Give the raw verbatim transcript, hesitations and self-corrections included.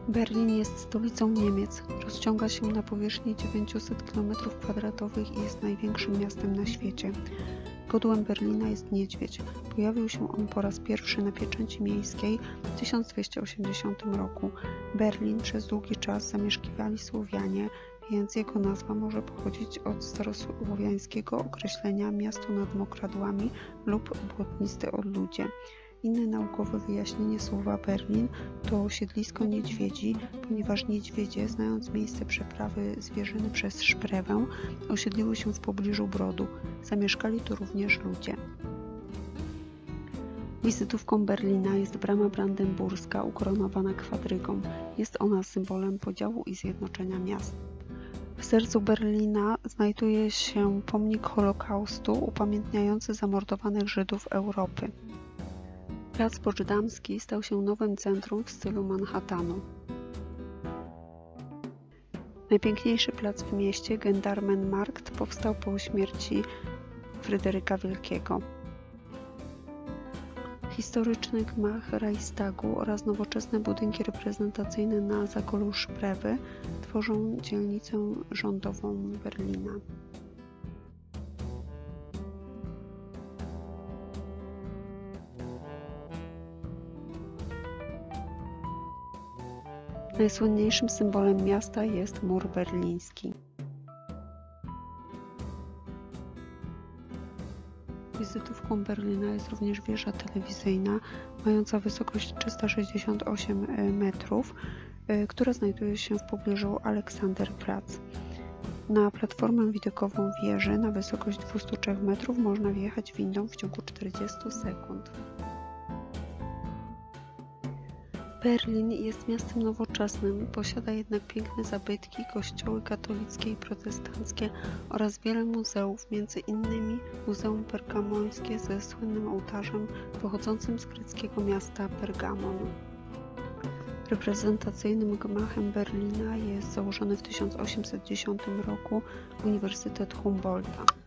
Berlin jest stolicą Niemiec. Rozciąga się na powierzchni dziewięćset kilometrów kwadratowych i jest największym miastem na świecie. Godłem Berlina jest niedźwiedź. Pojawił się on po raz pierwszy na pieczęci miejskiej w tysiąc dwieście osiemdziesiątym roku. Berlin przez długi czas zamieszkiwali Słowianie, więc jego nazwa może pochodzić od starosłowiańskiego określenia miasto nad mokradłami lub błotnisty odludzie. Inne naukowe wyjaśnienie słowa Berlin to siedlisko niedźwiedzi, ponieważ niedźwiedzie, znając miejsce przeprawy zwierzyny przez Szprewę, osiedliły się w pobliżu Brodu. Zamieszkali tu również ludzie. Wizytówką Berlina jest brama brandenburska ukoronowana kwadrygą. Jest ona symbolem podziału i zjednoczenia miast. W sercu Berlina znajduje się pomnik Holokaustu upamiętniający zamordowanych Żydów Europy. Plac Poczdamski stał się nowym centrum w stylu Manhattanu. Najpiękniejszy plac w mieście, Gendarmenmarkt, powstał po śmierci Fryderyka Wielkiego. Historyczny gmach Reichstagu oraz nowoczesne budynki reprezentacyjne na Zagolu Szprewy tworzą dzielnicę rządową Berlina. Najsłynniejszym symbolem miasta jest mur berliński. Wizytówką Berlina jest również wieża telewizyjna, mająca wysokość trzysta sześćdziesiąt osiem metrów, która znajduje się w pobliżu Alexanderplatz. Na platformę widokową wieży na wysokość dwieście trzy metrów można wjechać windą w ciągu czterdziestu sekund. Berlin jest miastem nowoczesnym, posiada jednak piękne zabytki, kościoły katolickie i protestanckie oraz wiele muzeów, między innymi Muzeum Pergamońskie ze słynnym ołtarzem pochodzącym z greckiego miasta Pergamon. Reprezentacyjnym gmachem Berlina jest założony w tysiąc osiemset dziesiątym roku Uniwersytet Humboldta.